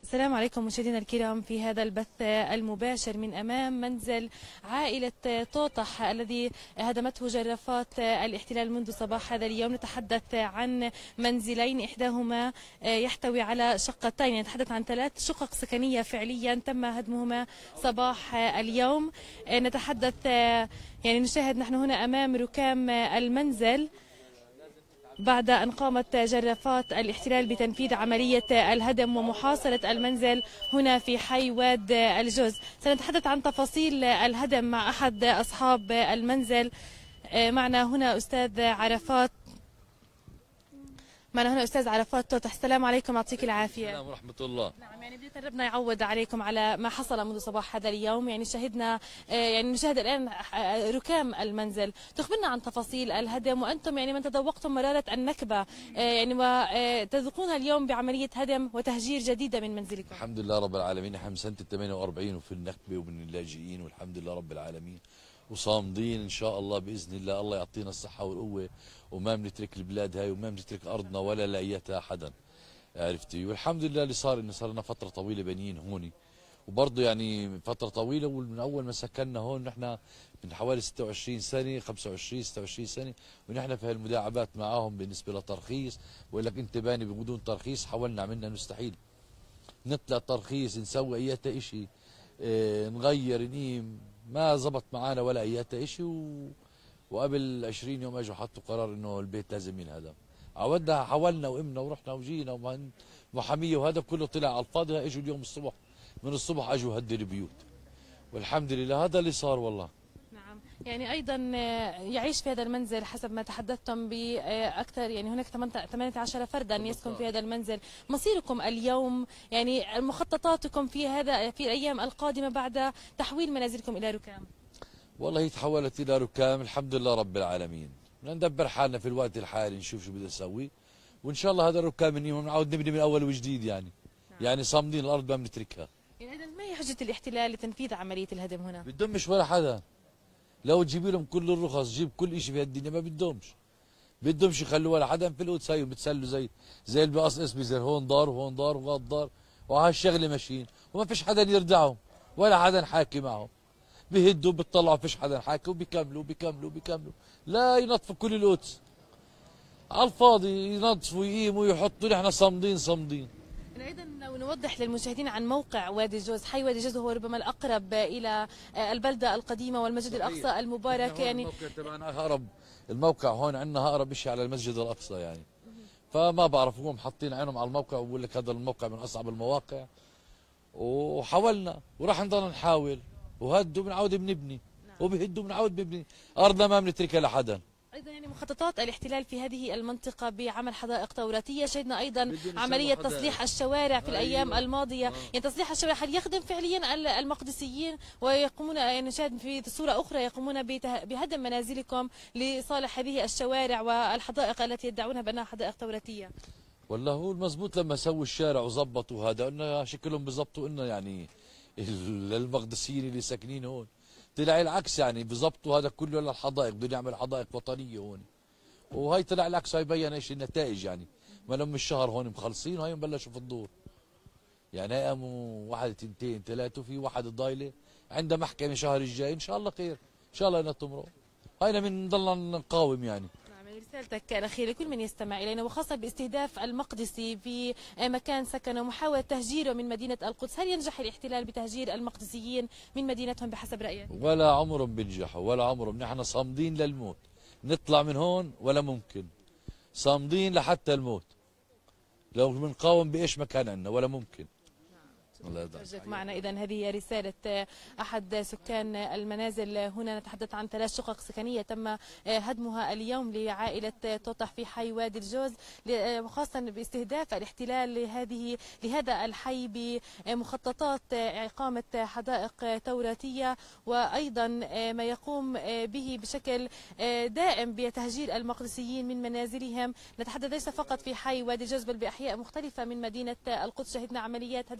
السلام عليكم مشاهدينا الكرام في هذا البث المباشر من أمام منزل عائلة طوطح الذي هدمته جرافات الاحتلال منذ صباح هذا اليوم. نتحدث عن منزلين إحداهما يحتوي على شقتين، نتحدث عن 3 شقق سكنية فعليا تم هدمهما صباح اليوم. نتحدث نشاهد نحن هنا أمام ركام المنزل بعد أن قامت جرافات الاحتلال بتنفيذ عملية الهدم ومحاصرة المنزل هنا في حي واد الجوز. سنتحدث عن تفاصيل الهدم مع أحد أصحاب المنزل. معنا هنا أستاذ عرفات طوطح. السلام عليكم، يعطيك العافية. السلام ورحمة الله. نعم، بداية ربنا يعوض عليكم على ما حصل منذ صباح هذا اليوم. شهدنا نشاهد الآن ركام المنزل. تخبرنا عن تفاصيل الهدم، وأنتم من تذوقتم مرارة النكبة وتذوقونها اليوم بعملية هدم وتهجير جديدة من منزلكم. الحمد لله رب العالمين، احنا من سنة 48 وفي النكبة ومن اللاجئين، والحمد لله رب العالمين، وصامدين ان شاء الله باذن الله. الله يعطينا الصحة والقوة، وما بنترك البلاد هاي وما بنترك ارضنا ولا لاقيتها حدا، عرفتي. والحمد لله اللي صار انه صار لنا فترة طويلة بنيين هون، وبرضه فترة طويلة. ومن اول ما سكننا هون نحن من حوالي 26 سنة 25 26 سنة، ونحن في هالمداعبات معاهم بالنسبة لترخيص. بقول لك انت باني بدون ترخيص، حاولنا عملنا مستحيل نطلع ترخيص نسوي اياتا شيء، نغير نقيم، ما زبط معانا ولا اياتا شيء. وقبل 20 يوم اجوا حطوا قرار انه البيت لازم ينهدم. عودنا حاولنا وقمنا ورحنا وجينا ومحاميه، وهذا كله طلع على الفاضي. اجوا اليوم الصبح، من الصبح اجوا هدوا البيوت، والحمد لله هذا اللي صار والله. نعم، ايضا يعيش في هذا المنزل حسب ما تحدثتم باكثر، هناك 18 فردا يسكن في هذا المنزل. مصيركم اليوم، مخططاتكم في الايام القادمه بعد تحويل منازلكم الى ركام؟ والله هي تحولت الى ركام، الحمد لله رب العالمين. بدنا ندبر حالنا في الوقت الحالي، نشوف شو بدنا نسوي، وان شاء الله هذا الركام بنعود نبني من اول وجديد. صامدين الارض ما بنتركها. اذا ما هي حجه الاحتلال لتنفيذ عمليه الهدم هنا؟ بدهمش ولا حدا. لو تجيبي لهم كل الرخص، جيب كل شيء في هالدنيا، ما بدهمش يخلوا ولا حدا في القدس. هيو بتسلوا زي اللي بقصقص بيصير هون دار وهون دار وهون دار، وهالشغله ماشيين، وما فيش حدا يردعهم ولا حدا حاكي معهم. بيهدوا بيطلعوا، فيش حدا حاكي، وبيكملوا بيكملوا بيكملوا، لا ينظفوا كل القدس على الفاضي، ينظفوا يقيموا يحطوا. نحن صامدين. ايضا لو نوضح للمشاهدين عن موقع وادي الجوز. حي وادي الجوز هو ربما الاقرب الى البلده القديمه والمسجد الاقصى المبارك. الموقع تبعنا اقرب، الموقع هون عندنا اقرب شيء على المسجد الاقصى فما بعرف، هم حاطين عينهم على الموقع، وبقول لك هذا الموقع من اصعب المواقع. وحاولنا وراح نضل نحاول، وهدوا بنعود بنبني، وبهدوا بنعود بنبني، ارضنا ما بنتركها لحدا. ايضا مخططات الاحتلال في هذه المنطقه بعمل حدائق توراتيه. شهدنا ايضا عمليه تصليح الشوارع في الايام الماضيه. تصليح الشوارع هل يخدم فعليا المقدسيين، ويقومون نشاهد في صوره اخرى يقومون بهدم منازلكم لصالح هذه الشوارع والحدائق التي يدعونها بانها حدائق توراتيه؟ والله هو المزبوط لما سووا الشارع وظبطوا هذا، انه شكلهم بظبطوا انه المقدسيين اللي ساكنين هون. طلع العكس، بظبطوا هذا كله للحدائق، بدهم يعملوا حدائق وطنيه هون، وهي طلع العكس. هاي بين ايش النتائج، ما لهم الشهر هون مخلصين، وهي بلشوا في الدور. هي قاموا 1 2 3، وفي واحد ضايله عندها محكمه شهر الجاي، ان شاء الله خير، ان شاء الله انها تمرق. هينا بنضلنا نقاوم رسالتك الأخيرة لكل من يستمع إلينا، وخاصة باستهداف المقدسي في مكان سكنه ومحاولة تهجيره من مدينة القدس. هل ينجح الاحتلال بتهجير المقدسيين من مدينتهم بحسب رأيك؟ ولا عمرهم بينجحوا، ولا عمرهم. نحن صامدين للموت، نطلع من هون ولا ممكن، صامدين لحتى الموت. لو بنقاوم بإيش مكان عندنا ولا ممكن. الله يرضى معنا. إذا هذه رسالة أحد سكان المنازل هنا. نتحدث عن 3 شقق سكنية تم هدمها اليوم لعائلة طوطح في حي وادي الجوز، وخاصة باستهداف الاحتلال لهذا الحي بمخططات إقامة حدائق توراتية، وأيضا ما يقوم به بشكل دائم بتهجير المقدسيين من منازلهم. نتحدث ليس فقط في حي وادي الجوز بل بأحياء مختلفة من مدينة القدس. شهدنا عمليات هدم في بلدة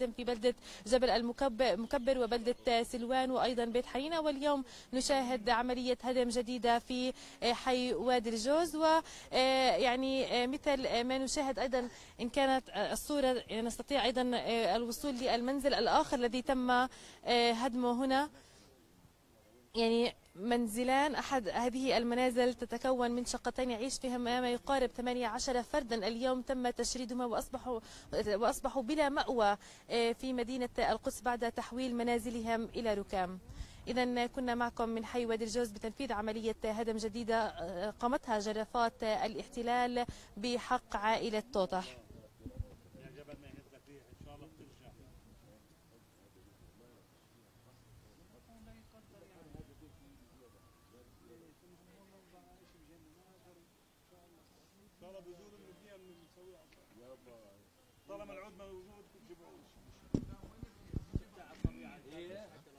بلدة جبل المكبر وبلدة سلوان وأيضا بيت حنينة. واليوم نشاهد عملية هدم جديدة في حي وادي الجوز. ويعني مثل ما نشاهد أيضا إن كانت الصورة نستطيع أيضا الوصول للمنزل الآخر الذي تم هدمه هنا. يعني منزلان، أحد هذه المنازل تتكون من شقتين يعيش فيها ما يقارب 18 فردا. اليوم تم تشريدهما وأصبحوا بلا مأوى في مدينة القدس بعد تحويل منازلهم إلى ركام. إذا كنا معكم من حي وادي الجوز بتنفيذ عملية هدم جديدة قامتها جرافات الاحتلال بحق عائلة توطح. طالما العود موجود